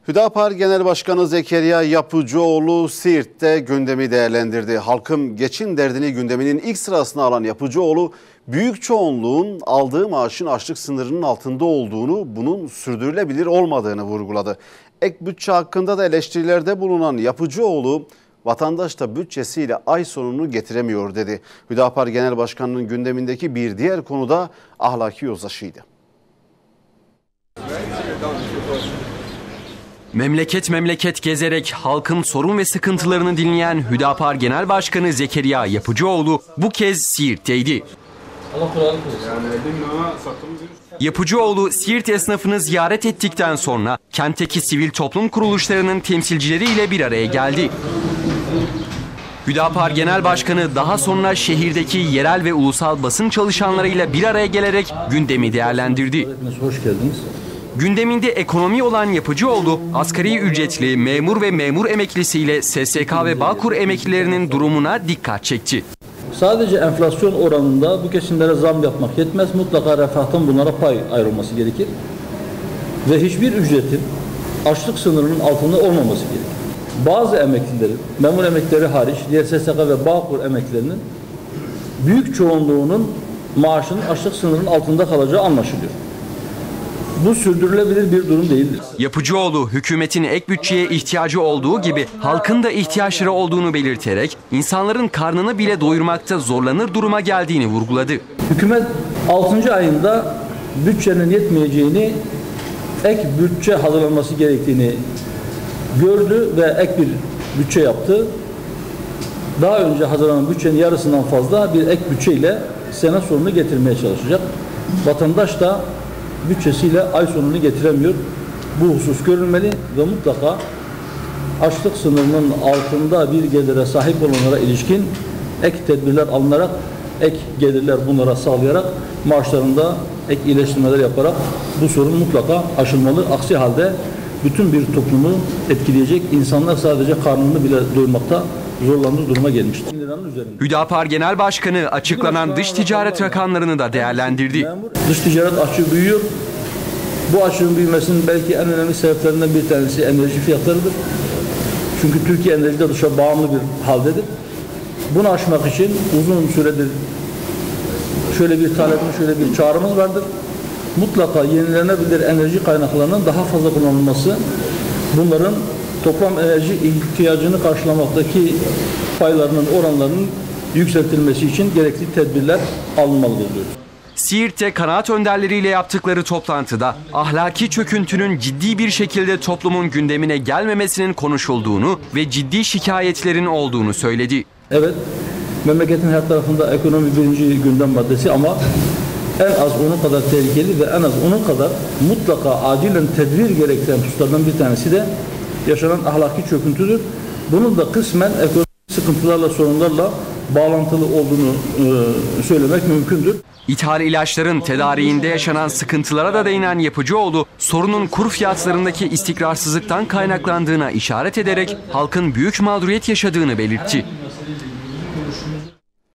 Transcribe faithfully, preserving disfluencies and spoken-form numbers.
Hüdapar Genel Başkanı Zekeriya Yapıcıoğlu Siirt'te gündemi değerlendirdi. Halkın geçim derdini gündeminin ilk sırasına alan Yapıcıoğlu, büyük çoğunluğun aldığı maaşın açlık sınırının altında olduğunu, bunun sürdürülebilir olmadığını vurguladı. Ek bütçe hakkında da eleştirilerde bulunan Yapıcıoğlu, vatandaş da bütçesiyle ay sonunu getiremiyor dedi. Hüdapar Genel Başkanı'nın gündemindeki bir diğer konu da ahlaki yozlaşıydı. Memleket memleket gezerek halkın sorun ve sıkıntılarını dinleyen Hüdapar Genel Başkanı Zekeriya Yapıcıoğlu bu kez Siirt'teydi. Yapıcıoğlu Siirt esnafını ziyaret ettikten sonra kentteki sivil toplum kuruluşlarının temsilcileriyle bir araya geldi. Hüdapar Genel Başkanı daha sonra şehirdeki yerel ve ulusal basın çalışanlarıyla bir araya gelerek gündemi değerlendirdi. Hoş geldiniz. Gündeminde ekonomi olan Yapıcıoğlu, asgari ücretli, memur ve memur emeklisiyle S S K ve Bağkur emeklilerinin durumuna dikkat çekti. Sadece enflasyon oranında bu kesimlere zam yapmak yetmez. Mutlaka refahtan bunlara pay ayrılması gerekir. Ve hiçbir ücretin açlık sınırının altında olmaması gerekir. Bazı emeklilerin, memur emeklileri hariç, diğer S S K ve Bağkur emeklilerinin büyük çoğunluğunun maaşının açlık sınırının altında kalacağı anlaşılıyor. Bu sürdürülebilir bir durum değildir. Yapıcıoğlu, hükümetin ek bütçeye ihtiyacı olduğu gibi halkın da ihtiyaçları olduğunu belirterek insanların karnını bile doyurmakta zorlanır duruma geldiğini vurguladı. Hükümet altıncı ayında bütçenin yetmeyeceğini, ek bütçe hazırlanması gerektiğini gördü ve ek bir bütçe yaptı. Daha önce hazırlanan bütçenin yarısından fazla bir ek bütçeyle sene sonunu getirmeye çalışacak. Vatandaş da bütçesiyle ay sonunu getiremiyor. Bu husus görülmeli ve mutlaka açlık sınırının altında bir gelire sahip olanlara ilişkin ek tedbirler alınarak, ek gelirler bunlara sağlayarak, maaşlarında ek iyileştirmeler yaparak bu sorun mutlaka aşılmalı. Aksi halde bütün bir toplumu etkileyecek, insanlar sadece karnını bile doyurmakta zorlandığı duruma gelmiştir. Hüdapar Genel Başkanı açıklanan dış ticaret rakamlarını da değerlendirdi. Dış ticaret açığı büyüyor. Bu açığın büyümesinin belki en önemli sebeplerinden bir tanesi enerji fiyatlarıdır. Çünkü Türkiye enerjide dışa bağımlı bir haldedir. Bunu aşmak için uzun süredir şöyle bir talebimiz, şöyle bir çağrımız vardır. Mutlaka yenilenebilir enerji kaynaklarının daha fazla kullanılması, bunların toplam enerji ihtiyacını karşılamaktaki paylarının, oranlarının yükseltilmesi için gerekli tedbirler alınmalıdır diyor. Siirt'te kanaat önderleriyle yaptıkları toplantıda ahlaki çöküntünün ciddi bir şekilde toplumun gündemine gelmemesinin konuşulduğunu ve ciddi şikayetlerin olduğunu söyledi. Evet, memleketin her tarafında ekonomi birinci gündem maddesi ama en az onun kadar tehlikeli ve en az onun kadar mutlaka acilen tedbir gerektiren hususlardan bir tanesi de yaşanan ahlaki çöküntüdür. Bunun da kısmen ekonomik sıkıntılarla, sorunlarla bağlantılı olduğunu e, söylemek mümkündür. İthal ilaçların tedariğinde yaşanan sıkıntılara da değinen Yapıcıoğlu, sorunun kur fiyatlarındaki istikrarsızlıktan kaynaklandığına işaret ederek halkın büyük mağduriyet yaşadığını belirtti.